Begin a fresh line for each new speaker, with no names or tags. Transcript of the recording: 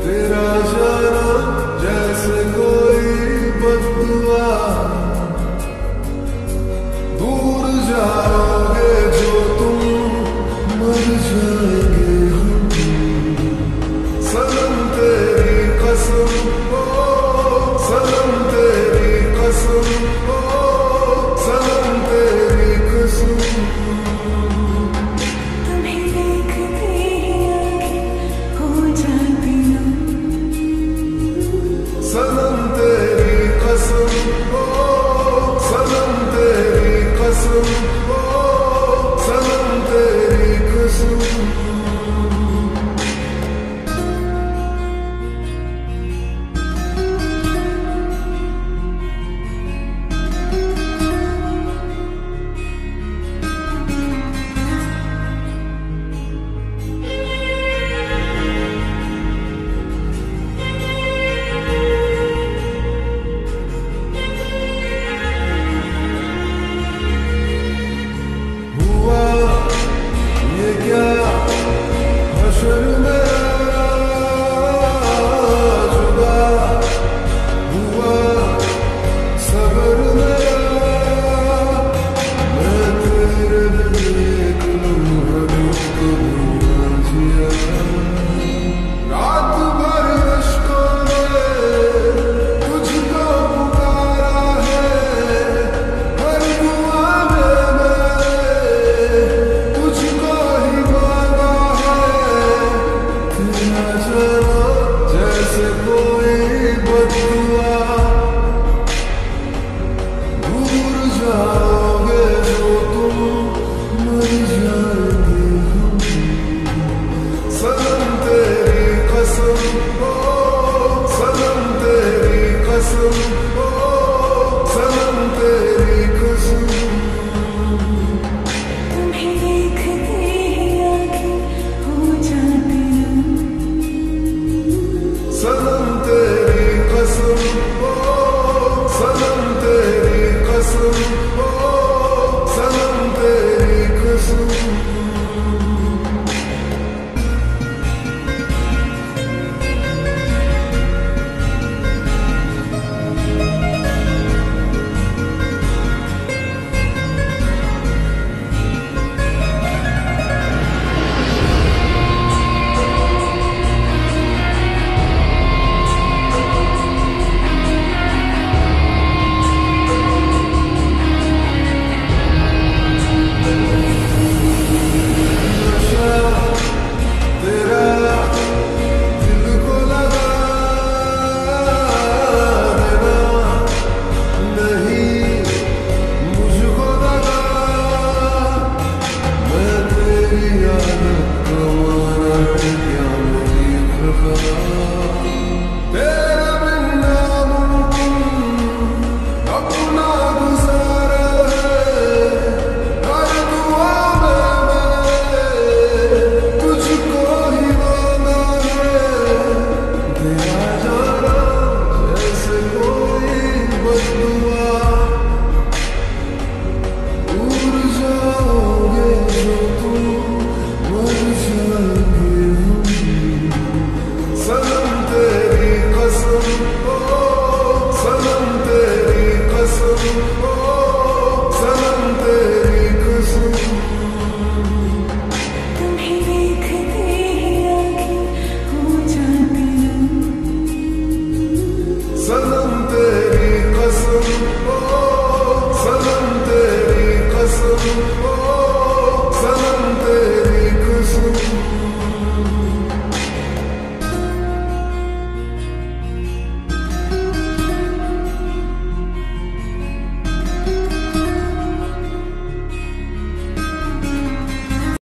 तेरा जाना जैसे कोई बददुआ, दूर जाओगे जो तुम मर जाएंगे हम। सनम तेरी कसम, ओ सनम तेरी कसम, ओ सनम तेरी कसम।
तुम्हें देखते ही आँखें हो जाती नम।
सनम तेरी कसम, ओ सनम तेरी कसम, ओ सनम तेरी कसम। हशर मेरा जुदा हुआ सबर मेरा, मैं तेरे बिन एक लम्हा रुक ना जिया। रात भर अश्कों ने तुझको पुकारा है, हर दुआ में मैंने तुझको ही मांगा है। तेरा जाना जैसे कोई बददुआ, दूर जाओगे जो तुम मर जाएंगे हम। सनम तेरी कसम, ओ सनम तेरी कसम, ओ सनम तेरी कसम।
तुम्हें देखते ही आँखें हो जाती नम।
सनम तेरी कसम, ओ सनम तेरी कसम, ओ सनम तेरी कसम। तेरा दिल को लगा देना, नहीं मुझको दगा। मैं तेरी आदत का माना है क्या मेरी खफा।